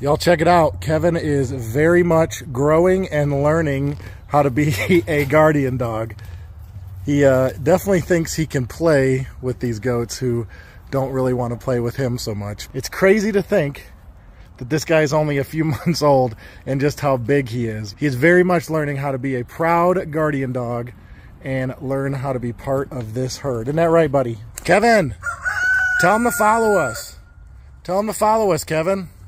Y'all check it out. Kevin is very much growing and learning how to be a guardian dog. He definitely thinks he can play with these goats who don't really want to play with him so much. It's crazy to think that this guy is only a few months old and just how big he is. He's very much learning how to be a proud guardian dog and learn how to be part of this herd. Isn't that right, buddy? Kevin, tell him to follow us. Tell him to follow us, Kevin.